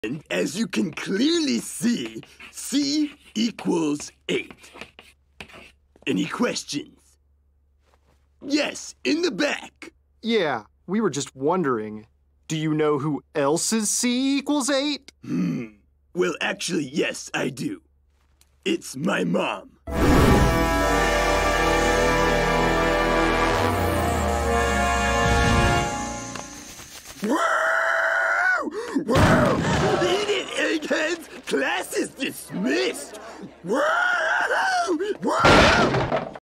And as you can clearly see, C equals 8. Any questions? Yes, in the back. Yeah, we were just wondering. Do you know who else's C equals 8? Well, actually, yes, I do. It's my mom. Whoa! Eat it, eggheads! Class is dismissed! Whoa!